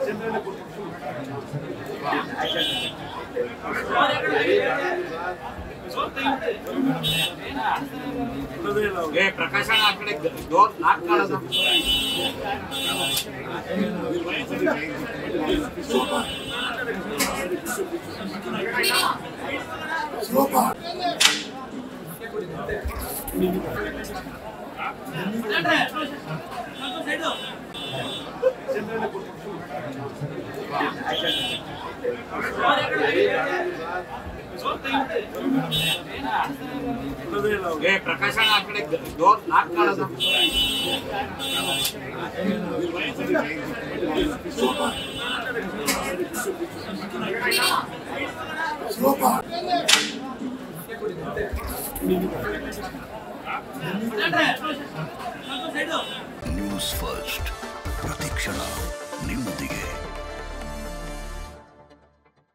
ಪ್ರಕಾಶ್ ಆ ಕಡೆ door lock ಮಾಡೋದು ಪ್ರಕಾಶ್ ಆ ಕಡೆ ಡೋರ್ ಲಾಕ್ ಮಾಡೋದು ನ್ಯೂಸ್ ಫಸ್ಟ್ ಪ್ರತಿಕ್ಷಣ ನಿಮ್ಮೊಂದಿಗೆ.